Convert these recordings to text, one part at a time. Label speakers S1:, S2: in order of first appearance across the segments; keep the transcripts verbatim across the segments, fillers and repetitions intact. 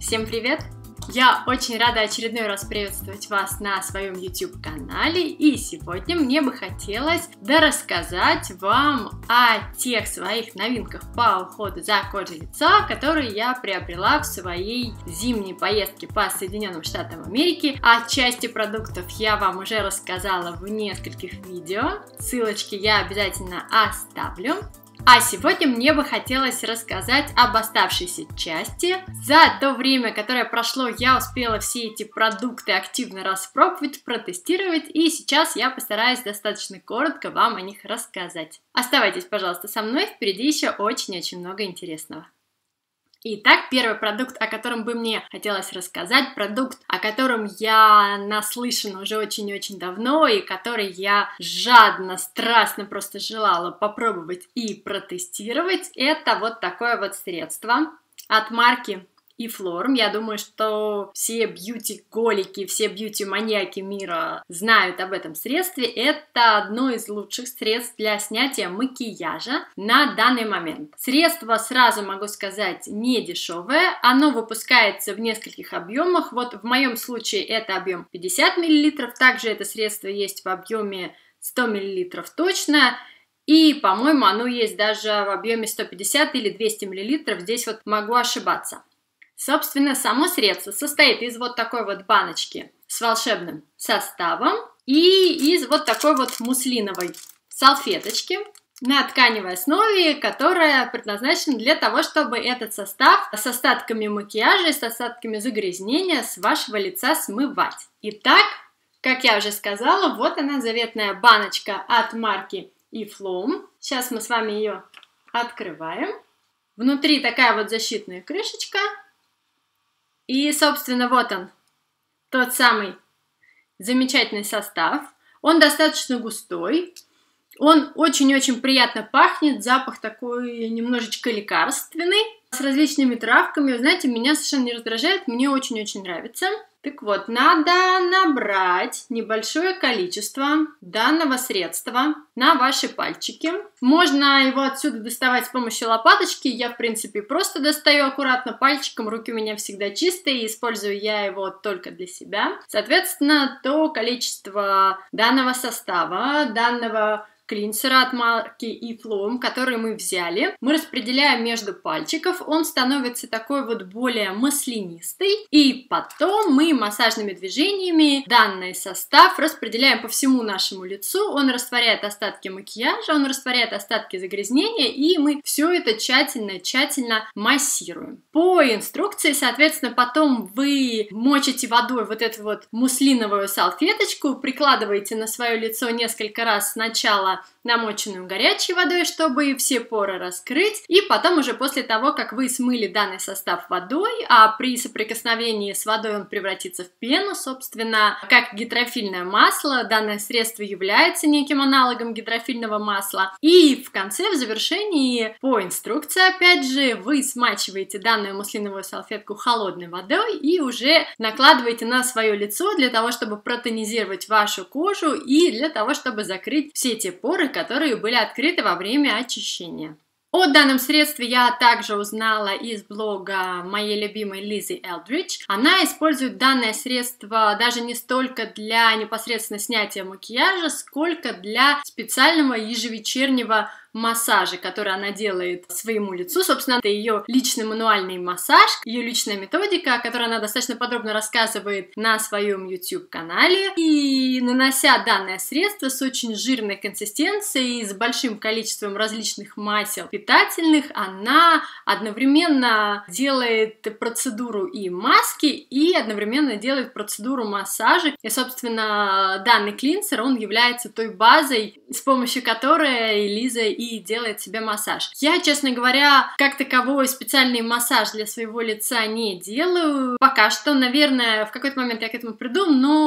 S1: Всем привет! Я очень рада очередной раз приветствовать вас на своем YouTube канале, и сегодня мне бы хотелось рассказать вам о тех своих новинках по уходу за кожей лица, которые я приобрела в своей зимней поездке по Соединенным Штатам Америки. О части продуктов я вам уже рассказала в нескольких видео, ссылочки я обязательно оставлю. А сегодня мне бы хотелось рассказать об оставшейся части. За то время, которое прошло, я успела все эти продукты активно распробовать, протестировать, и сейчас я постараюсь достаточно коротко вам о них рассказать. Оставайтесь, пожалуйста, со мной, впереди еще очень-очень много интересного. Итак, первый продукт, о котором бы мне хотелось рассказать, продукт, о котором я наслышана уже очень-очень давно и который я жадно, страстно просто желала попробовать и протестировать, это вот такое вот средство от марки Iflorm. Я думаю, что все бьюти-голики, все бьюти-маньяки мира знают об этом средстве. Это одно из лучших средств для снятия макияжа на данный момент. Средство, сразу могу сказать, не дешевое. Оно выпускается в нескольких объемах. Вот в моем случае это объем пятьдесят миллилитров. Также это средство есть в объеме сто миллилитров точно. И, по-моему, оно есть даже в объеме сто пятьдесят или двести миллилитров. Здесь вот могу ошибаться. Собственно, само средство состоит из вот такой вот баночки с волшебным составом и из вот такой вот муслиновой салфеточки на тканевой основе, которая предназначена для того, чтобы этот состав с остатками макияжа и с остатками загрязнения с вашего лица смывать. Итак, как я уже сказала, вот она, заветная баночка от марки Iflorm. Сейчас мы с вами ее открываем. Внутри такая вот защитная крышечка. И, собственно, вот он, тот самый замечательный состав. Он достаточно густой, он очень-очень приятно пахнет, запах такой немножечко лекарственный, с различными травками. Вы знаете, меня совершенно не раздражает, мне очень-очень нравится. Так вот, надо набрать небольшое количество данного средства на ваши пальчики. Можно его отсюда доставать с помощью лопаточки. Я, в принципе, просто достаю аккуратно пальчиком. Руки у меня всегда чистые, и использую я его только для себя. Соответственно, то количество данного состава, данного клинсера от марки Iflorm, который мы взяли, мы распределяем между пальчиков, он становится такой вот более маслянистый, и потом мы массажными движениями данный состав распределяем по всему нашему лицу, он растворяет остатки макияжа, он растворяет остатки загрязнения, и мы все это тщательно-тщательно массируем. По инструкции, соответственно, потом вы мочите водой вот эту вот муслиновую салфеточку, прикладываете на свое лицо несколько раз сначала намоченную горячей водой, чтобы все поры раскрыть, и потом уже после того, как вы смыли данный состав водой, а при соприкосновении с водой он превратится в пену, собственно, как гидрофильное масло, данное средство является неким аналогом гидрофильного масла, и в конце, в завершении, по инструкции, опять же, вы смачиваете данную муслиновую салфетку холодной водой и уже накладываете на свое лицо для того, чтобы протонизировать вашу кожу и для того, чтобы закрыть все те поры, которые были открыты во время очищения. О данном средстве я также узнала из блога моей любимой Лизы Элдридж. Она использует данное средство даже не столько для непосредственно снятия макияжа, сколько для специального ежевечернего массажа, который она делает своему лицу. Собственно, это ее личный мануальный массаж, ее личная методика, о которой она достаточно подробно рассказывает на своем YouTube-канале. И нанося данное средство с очень жирной консистенцией, с большим количеством различных масел питательных, она одновременно делает процедуру и маски, и одновременно делает процедуру массажа. И, собственно, данный клинсер, он является той базой, с помощью которой Лиза и делает себе массаж. Я, честно говоря, как таковой специальный массаж для своего лица не делаю. Пока что, наверное, в какой-то момент я к этому приду, но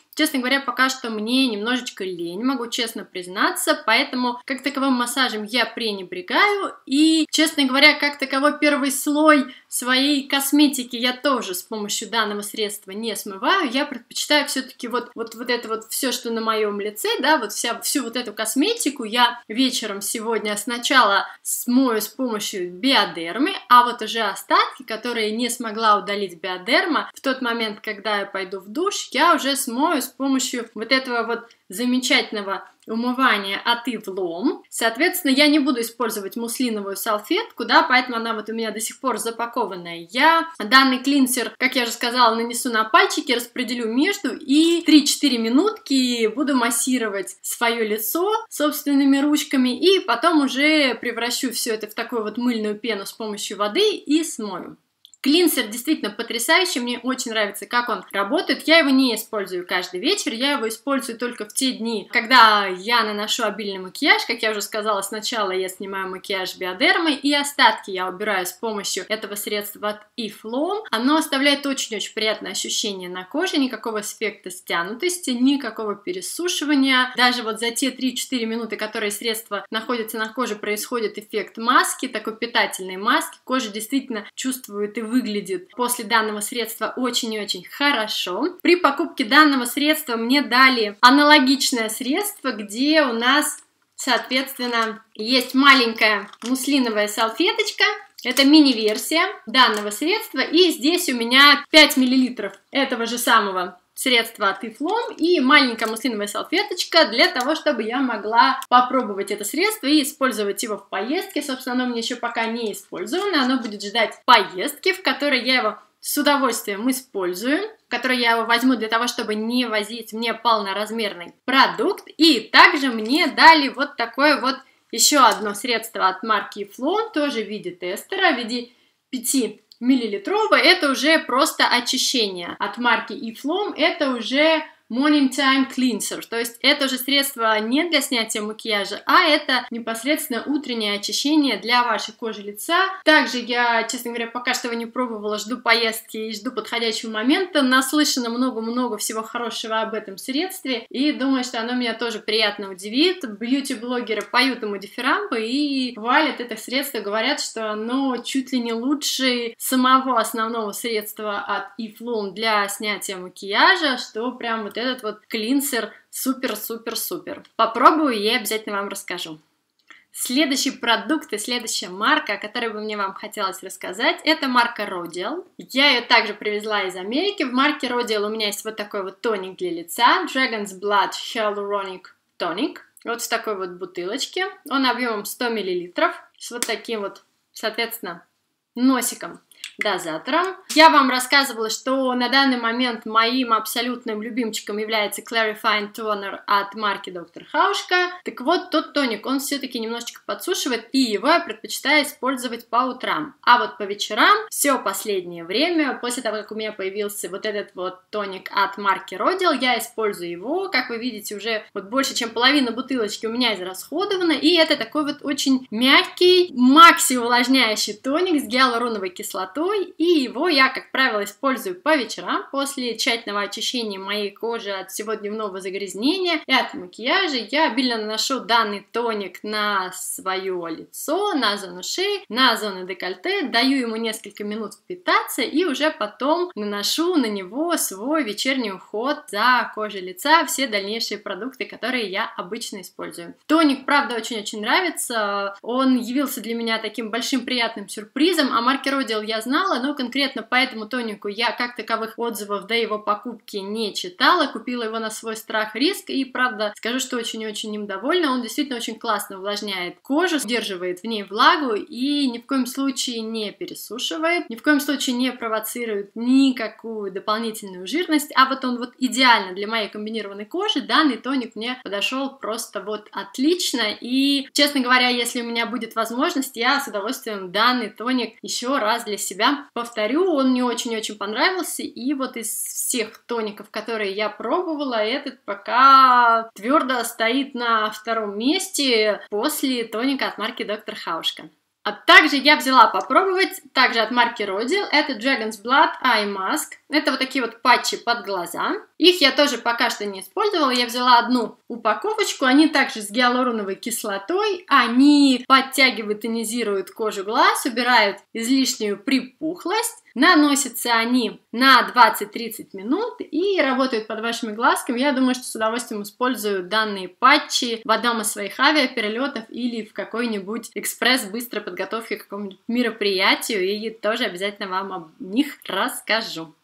S1: Честно говоря, пока что мне немножечко лень, могу честно признаться, поэтому как таковым массажем я пренебрегаю, и, честно говоря, как таковой первый слой своей косметики я тоже с помощью данного средства не смываю, я предпочитаю все-таки вот, вот, вот это вот все, что на моем лице, да, вот вся, всю вот эту косметику я вечером сегодня сначала смою с помощью биодермы, а вот уже остатки, которые не смогла удалить биодерма, в тот момент, когда я пойду в душ, я уже смою с помощью вот этого вот замечательного умывания от Eve Lom. Соответственно, я не буду использовать муслиновую салфетку, да, поэтому она вот у меня до сих пор запакованная. Я данный клинсер, как я уже сказала, нанесу на пальчики, распределю между и три-четыре минутки буду массировать свое лицо собственными ручками и потом уже превращу все это в такую вот мыльную пену с помощью воды и смою. Клинсер действительно потрясающий, мне очень нравится, как он работает. Я его не использую каждый вечер, я его использую только в те дни, когда я наношу обильный макияж. Как я уже сказала, сначала я снимаю макияж биодермой, и остатки я убираю с помощью этого средства от Eve Lom. Оно оставляет очень-очень приятное ощущение на коже, никакого эффекта стянутости, никакого пересушивания. Даже вот за те три-четыре минуты, которые средство находится на коже, происходит эффект маски, такой питательной маски. Кожа действительно чувствует и выглядит после данного средства очень и очень хорошо. При покупке данного средства мне дали аналогичное средство, где у нас, соответственно, есть маленькая муслиновая салфеточка. Это мини-версия данного средства, и здесь у меня пять миллилитров этого же самого средства от Eve Lom и маленькая муслиновая салфеточка для того, чтобы я могла попробовать это средство и использовать его в поездке. Собственно, оно мне еще пока не использовано, оно будет ждать поездки, в которой я его с удовольствием использую, в которой я его возьму для того, чтобы не возить мне полноразмерный продукт. И также мне дали вот такое вот еще одно средство от марки Eve Lom, тоже в виде тестера, в виде пяти миллилитровая, это уже просто очищение от марки Eve Lom, это уже Morning Time Cleanser, то есть это уже средство не для снятия макияжа, а это непосредственно утреннее очищение для вашей кожи лица. Также я, честно говоря, пока что его не пробовала, жду поездки и жду подходящего момента, наслышана много-много всего хорошего об этом средстве, и думаю, что оно меня тоже приятно удивит. Бьюти-блогеры поют ему дифирамбы и хвалят это средство, говорят, что оно чуть ли не лучше самого основного средства от Eve Lom для снятия макияжа, что прям вот этот вот клинсер супер-супер-супер. Попробую и обязательно вам расскажу. Следующий продукт и следующая марка, о которой бы мне вам хотелось рассказать, это марка Rodial. Я ее также привезла из Америки. В марке Rodial у меня есть вот такой вот тоник для лица, Dragon's Blood Hyaluronic Tonic. Вот в такой вот бутылочке. Он объемом сто миллилитров, с вот таким вот, соответственно, носиком. Дозатором. Я вам рассказывала, что на данный момент моим абсолютным любимчиком является Clarifying Toner от марки доктор Хаушка. Так вот, тот тоник, он все-таки немножечко подсушивает, и его я предпочитаю использовать по утрам. А вот по вечерам, все последнее время, после того, как у меня появился вот этот вот тоник от марки Rodial, я использую его. Как вы видите, уже вот больше, чем половина бутылочки у меня израсходована, и это такой вот очень мягкий, макси-увлажняющий тоник с гиалуроновой кислотой. И его я, как правило, использую по вечерам после тщательного очищения моей кожи от всего дневного загрязнения и от макияжа. Я обильно наношу данный тоник на свое лицо, на зону шеи, на зону декольте, даю ему несколько минут впитаться и уже потом наношу на него свой вечерний уход за кожей лица, все дальнейшие продукты, которые я обычно использую. Тоник, правда, очень-очень нравится, он явился для меня таким большим приятным сюрпризом. О марке Rodial я знала, но конкретно по этому тонику я как таковых отзывов до его покупки не читала, купила его на свой страх и риск, и правда скажу, что очень-очень им довольна. Он действительно очень классно увлажняет кожу, удерживает в ней влагу и ни в коем случае не пересушивает, ни в коем случае не провоцирует никакую дополнительную жирность, а вот он вот идеально для моей комбинированной кожи. Данный тоник мне подошел просто вот отлично, и, честно говоря, если у меня будет возможность, я с удовольствием данный тоник еще раз для себя повторю. Он мне очень-очень понравился, и вот из всех тоников, которые я пробовала, этот пока твердо стоит на втором месте после тоника от марки доктор Хаушка. А также я взяла попробовать, также от марки Rodial, это Dragon's Blood Eye Mask. Это вот такие вот патчи под глаза. Их я тоже пока что не использовала, я взяла одну упаковочку, они также с гиалуроновой кислотой, они подтягивают, тонизируют кожу глаз, убирают излишнюю припухлость. Наносятся они на двадцать-тридцать минут и работают под вашими глазками. Я думаю, что с удовольствием использую данные патчи в одном из своих авиаперелетов или в какой-нибудь экспресс быстрой подготовки к какому-нибудь мероприятию, и тоже обязательно вам об них расскажу.